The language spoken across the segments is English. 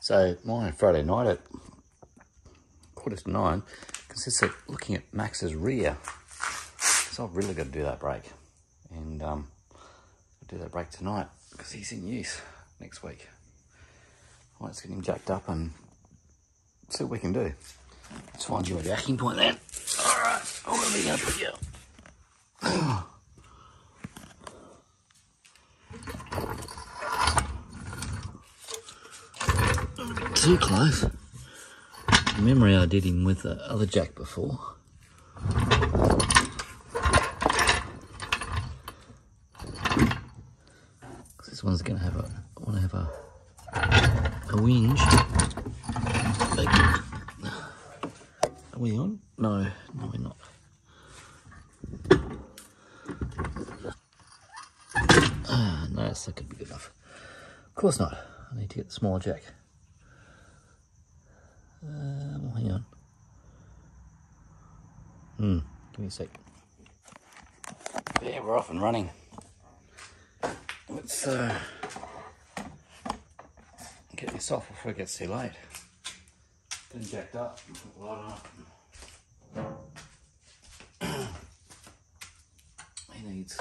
So my Friday night at 9:15 consists of looking at Max's rear. So I've really got to do that brake. And I'll do that brake tonight because he's in use next week. Let's get him jacked up and see what we can do. Let's find you a jacking point then. Alright, where are we going to put you? Too close. Memory I did him with the other jack before. This one's going to have a whinge. Are we on? No, we're not. No, that's not going to be good enough. Of course not. I need to get the smaller jack. Well, hang on. Give me a sec. Yeah, we're off and running. Let's get this off before it gets too late. Then jacked up and put the light on. He needs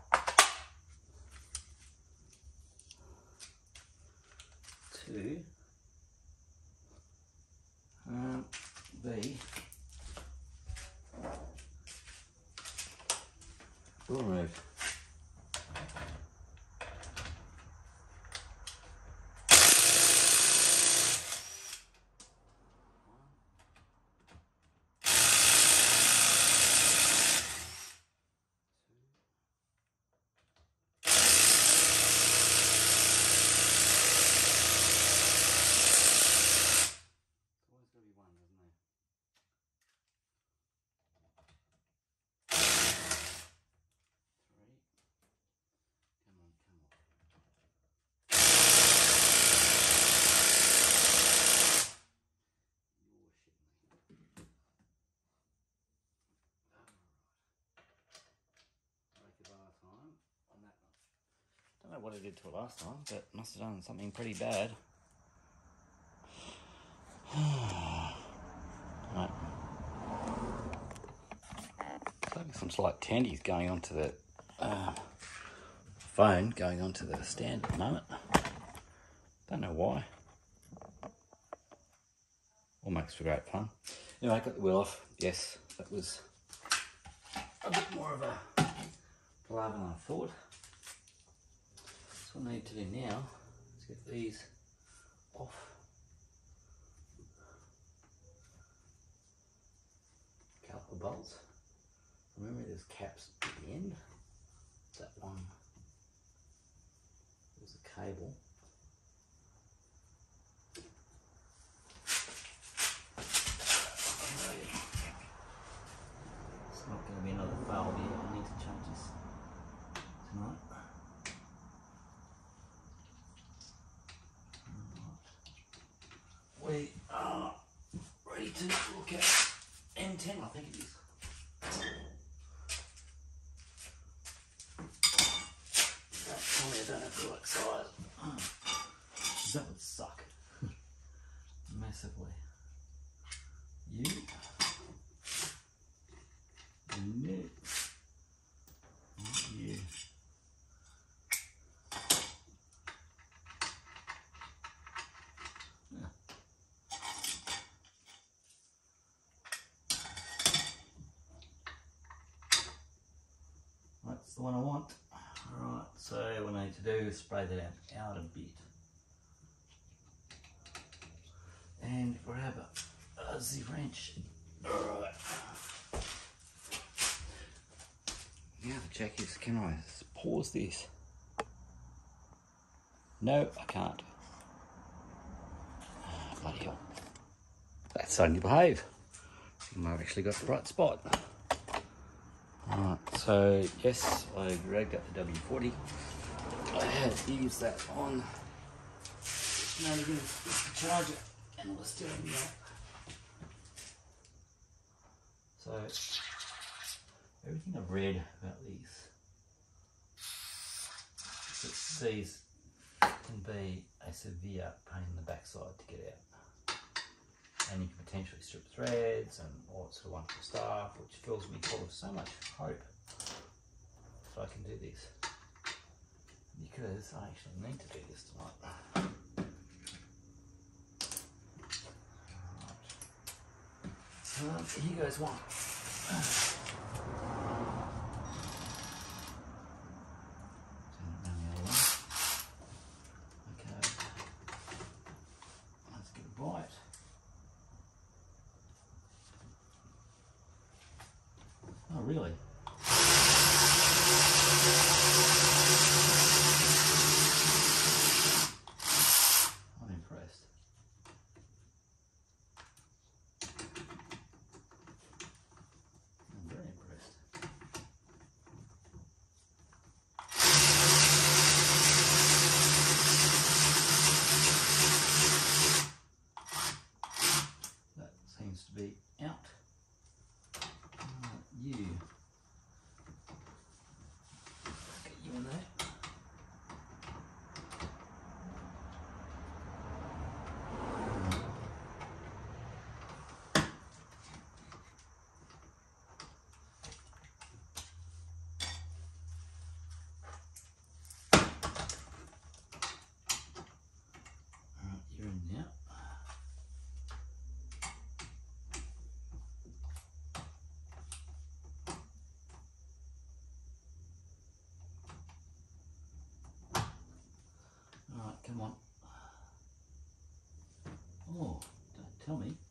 to be removed. I don't know what I did to it last time, but must have done something pretty bad. Right. So some slight tendies going onto the phone, going onto the stand at the moment. Don't know why. All makes for great fun. Anyway, I got the wheel off. Yes, that was a bit more of a palaver than I thought. So what I need to do now is get these off. Couple of bolts. Remember there's caps at the end. That one was a cable. It's not going to be another fail here. I need to change this tonight. We are ready to look at M10, I think it is. Tell me I don't have the right size. That would suck. Massively. You. You. You. That's the one I want. Alright, so what I need to do is spray that out a bit. And grab a Z wrench. Alright. Now the check is, can I pause this? No, I can't. Oh, bloody hell. That's starting to behave. I've actually got the right spot. Alright, so yes, I dragged up the W40. I had used that on shenanigans with the charger and all the steering wheel. So everything I've read about these can be a severe pain in the backside to get out. And you can potentially strip threads and all that sort of wonderful stuff, which fills me full of so much hope that I can do this. Because I actually need to do this tonight. Right. So here goes one. Oh, really? I'm impressed. I'm very impressed. That seems to be out. You. Get you in there. You're in now. Alright, come on. Oh, don't tell me.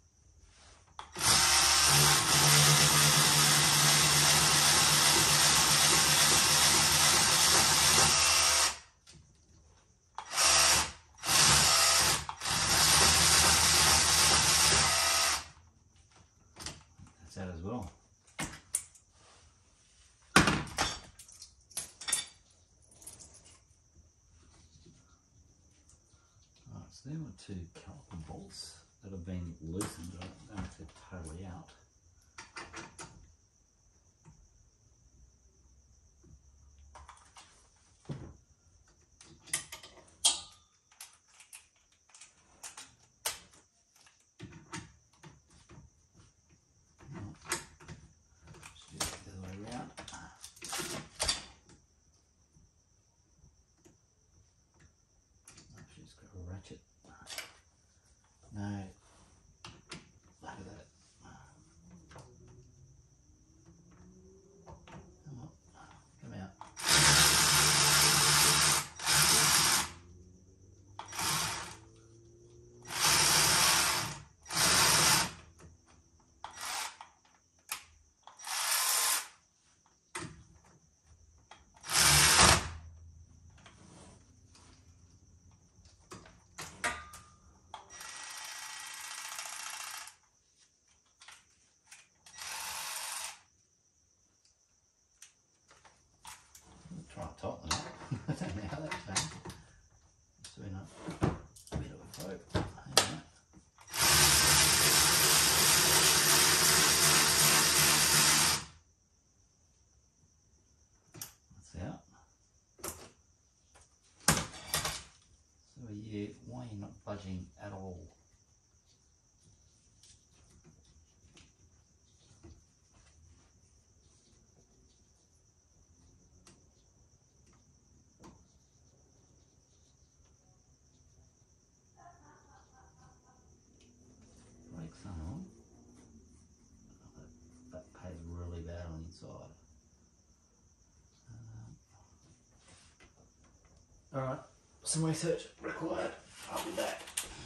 That's out as well. So there were two caliper bolts that have been loosened. I don't know if they're totally out. Just do it the other way around. Actually, just got a ratchet. No. Look at that. Come on. Come out. Try to tighten it up. I don't know how that changed. It's been a bit of a probe. Hang on. That's out. So why are you not budging at all? Brakes on. That pays really bad on the inside. Alright, some research required. I'll be back.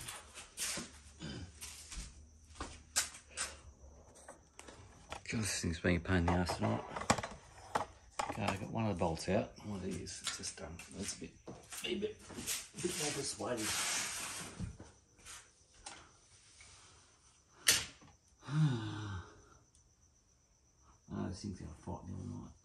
God, this thing's being a pain in the ass tonight. Okay, I got one of the bolts out. One of these, it's just it's a bit more persuaded. Oh, this thing's gonna fight me all night.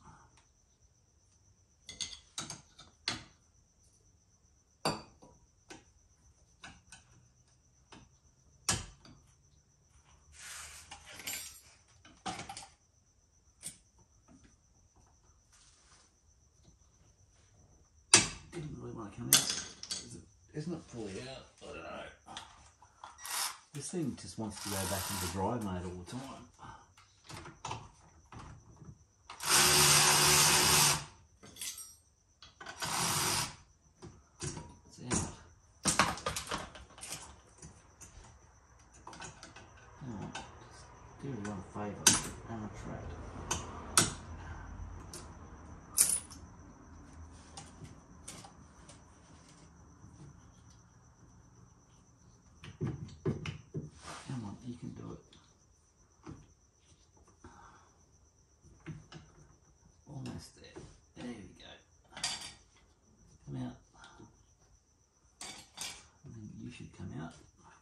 Didn't really want to come out. isn't it fully out? I don't know. This thing just wants to go back into drive mode all the time. It's out. Oh, just do everyone a favour. Try it. Come on, you can do it. Almost there. There we go. Come out. And then you should come out.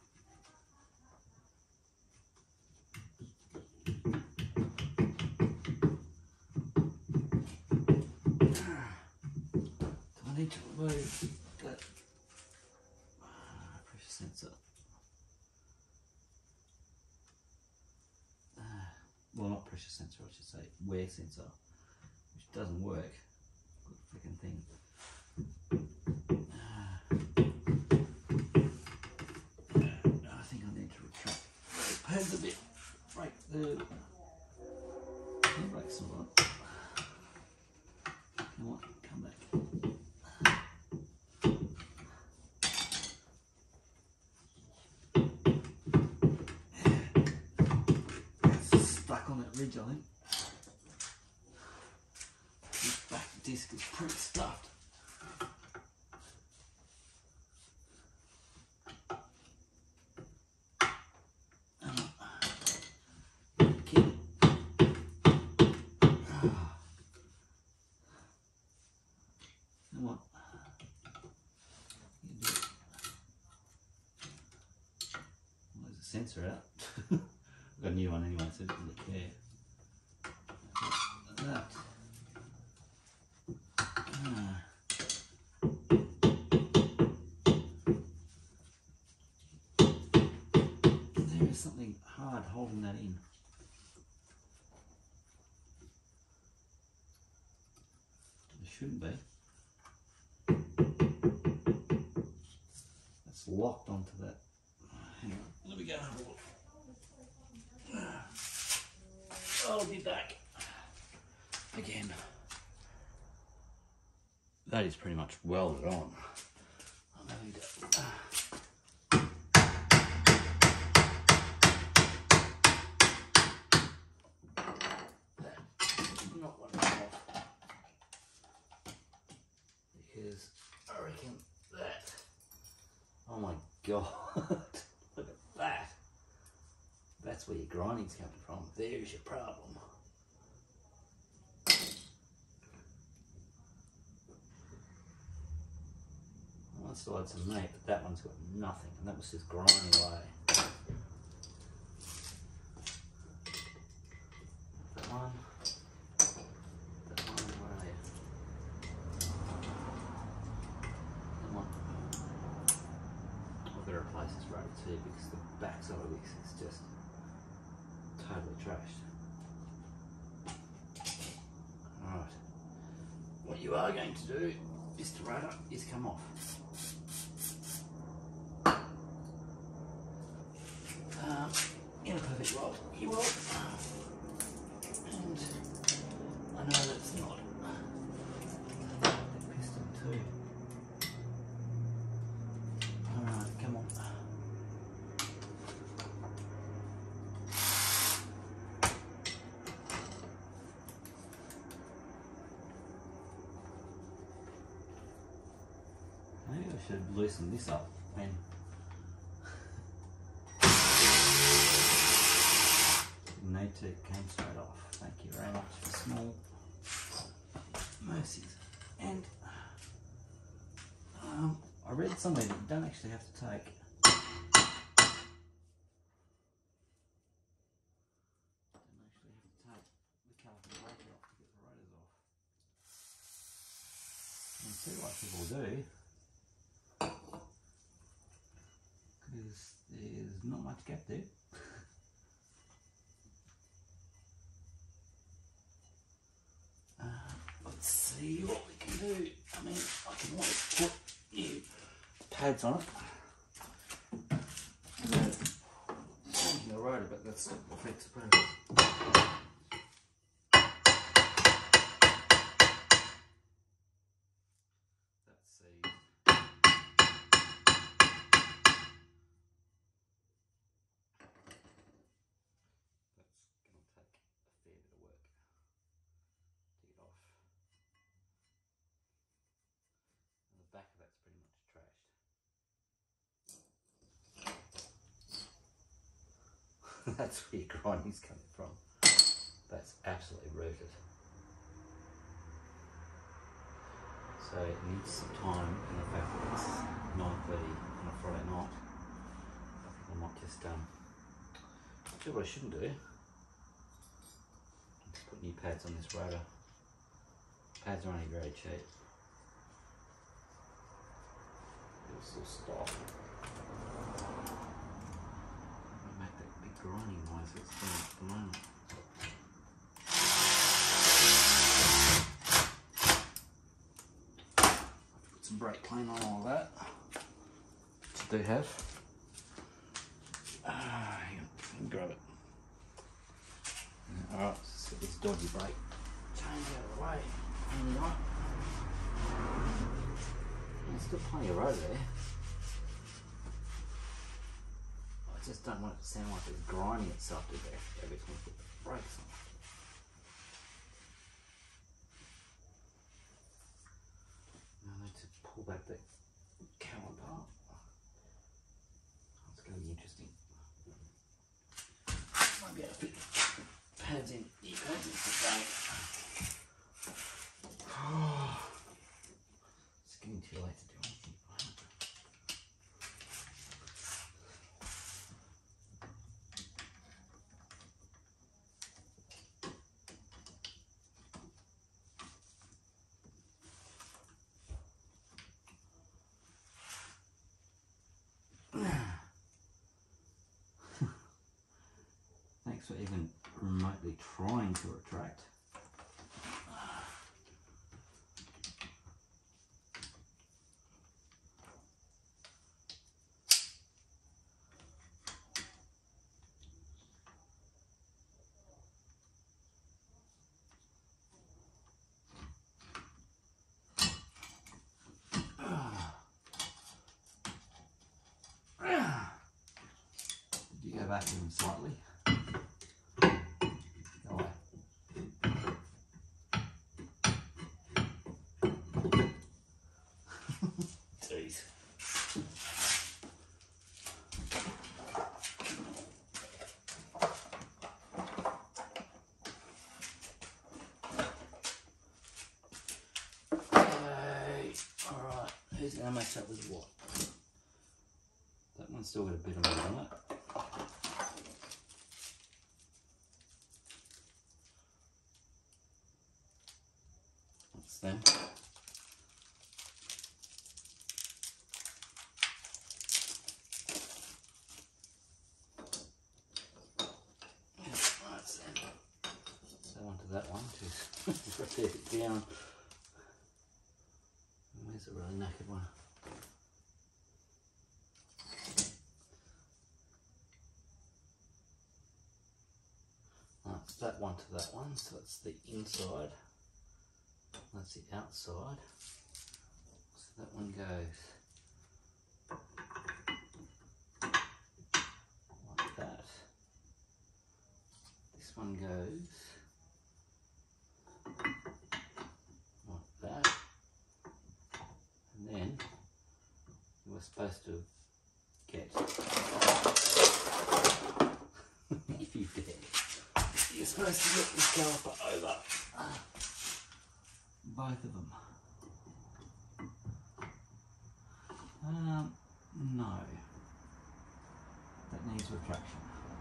Do I need to remove that pressure sensor? Well, not pressure sensor, I should say, wear sensor, which doesn't work. Good freaking thing. I think I need to retract the pads a bit. Break the handbrake some on. Come on, come back. Stuck on that ridge, I think. This back disc is pretty stuffed. Come on. You do it. Well, there's a sensor out. I've got a new one anyway, so it doesn't look care. That. There is something hard holding that in. It shouldn't be. It's locked onto that. Hang on, let me go and have a look. I'll be back again. That is pretty much welded on. I'm having to not want to come off because I reckon that. Oh my god! Look at that. That's where your grinding's coming from. There's your problem. One still had some meat, but that one's got nothing, and that was just grinding away. That one, where are you? Come on. I've got to replace this rotor too because the backside of this is just totally trashed. Alright. What you are going to do is to rotor is come off. In a perfect world, you will. And I know that's not the piston too. Alright, come on. Maybe I should loosen this up when need to came straight off. Thank you very much for small mercies. And I read somewhere that you don't actually have to take the caliper breaker off to get the rotors off. And see why people do, because there's not much gap there. Let's see what we can do. I mean, I can always put new pads on it. And then changing the rotor, but that's not the fix the purpose. That's seized. That's going to take a fair bit of work to get off. And the back of that's pretty much trashed. That's where your grinding's coming from. That's absolutely rooted. So it needs some time, and the fact that it's 9:30 on a Friday night, I think I might just do what I shouldn't do. Just put new pads on this rotor. Pads are only very cheap. It'll still stop. I'll make that big grinding noise that's doing at the moment. Put some brake clean on all that, which I do have. Hang on, let me grab it. Alright, let's get this dodgy brake change out of the way. Right. There's still plenty of road there. I just don't want it to sound like it's grinding itself to death every time I put the brakes on. Now I need to pull back the caliper. It's going to be interesting. Might be able to fit pads in, new pads in today. It's getting too late to do anything. Thanks for even remotely trying to retract. Did you go back even slightly? Go away. Jeez. Okay, alright, who's going to match up with what? That one's still got a bit of meat on it. That's them. Yeah, that's them. So onto that one to rotate it down. Where's the really knackered one? That's that one to that one, so that's the inside. That's the outside. So that one goes like that. This one goes like that. And then you were supposed to get, if you did, you're supposed to get this caliper over both of them. No. That needs retraction.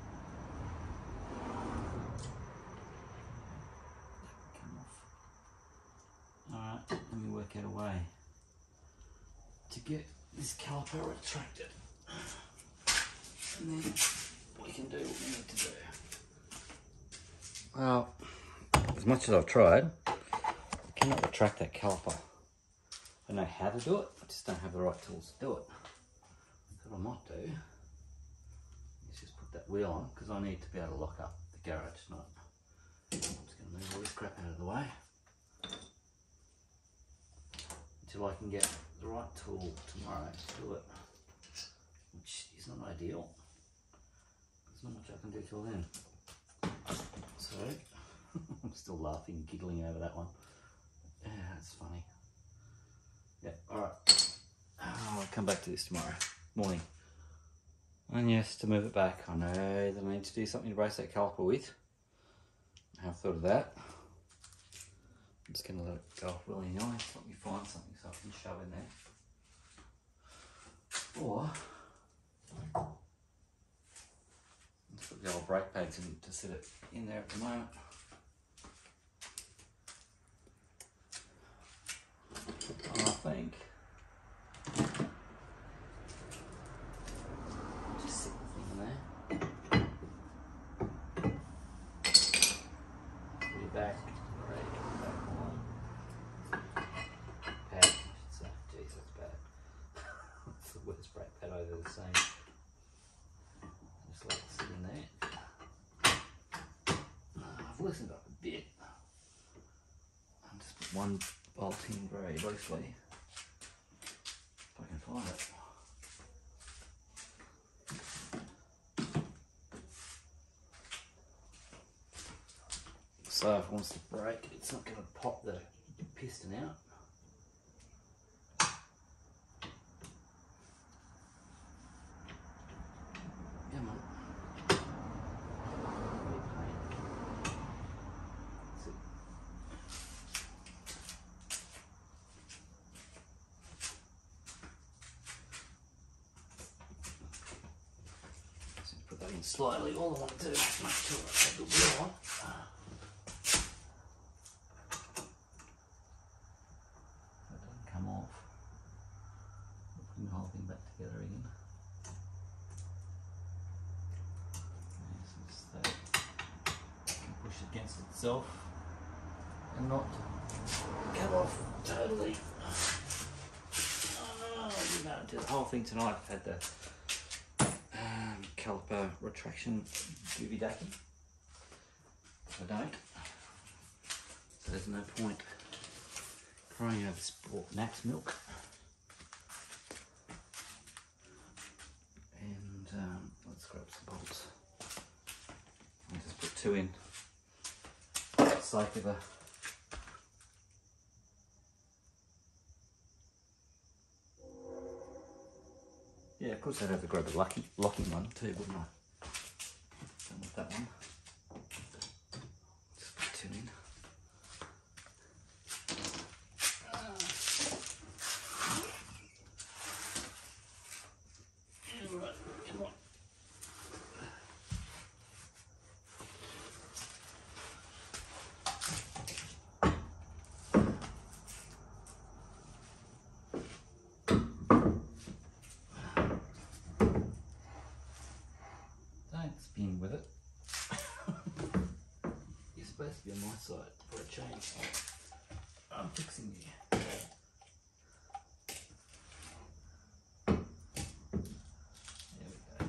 Come off. Alright, let me work out a way to get this caliper retracted. And then we can do what we need to do. Well, as much as I've tried, I cannot retract that caliper. I know how to do it, I just don't have the right tools to do it. might do is just put that wheel on, because I need to be able to lock up the garage tonight. I'm just going to move all this crap out of the way until I can get the right tool tomorrow to do it, which is not ideal. There's not much I can do till then. So I'm still laughing, giggling over that one. Yeah, that's funny. Yeah, alright. I'll come back to this tomorrow morning. And yes, to move it back, I know that I need to do something to brace that caliper with. I have thought of that. I'm just going to let it go off willy-nilly. Let me find something so I can shove in there. Or let's put the old brake pads in to sit it in there at the moment. I think just sit the thing in there. Put it back. Brake back on. Pad, I should say. Jeez, that's bad. That's the worst brake pad I've ever seen. Just let it sit in there. I've loosened up a bit. I'll just put one bolt in very loosely, if I can find it. So if it wants to break, it's not going to pop the piston out. Come on. Put that in slightly. All I want to do is make sure I have the wheel on. That doesn't come off. I'm putting the whole thing back together again. Yes, so it can push against itself and not come off totally. Oh, you know, do the whole thing tonight. I've had the caliper retraction doobie dacky. I don't. So there's no point crying over sport Max milk. And let's grab some bolts. I'll just put 2 in for the sake of a yeah, of course I'd have to grab a locking one too, wouldn't I? Done with that one. Just put 2 in. Right, come on. Don't spin with it. You're supposed to be on my side for a change. I'm fixing you. There we go.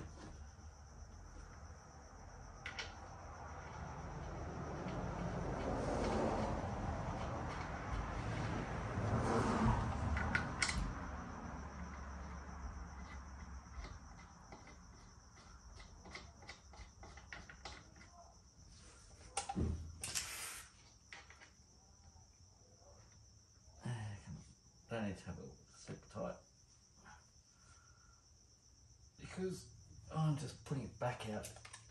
Don't need to have it super tight because I'm just putting it back out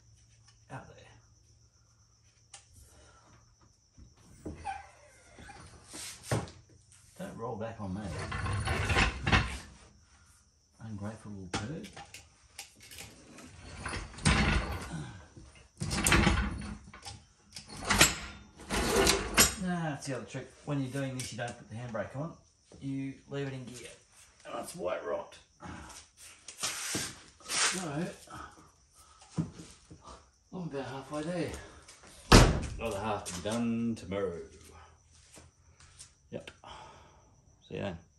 there. Don't roll back on me. Ungrateful little turd. Nah, that's the other trick. When you're doing this, you don't put the handbrake on. You leave it in gear, and that's why it rocked. So, I'm about halfway there. Another half to be done tomorrow. Yep. See you then.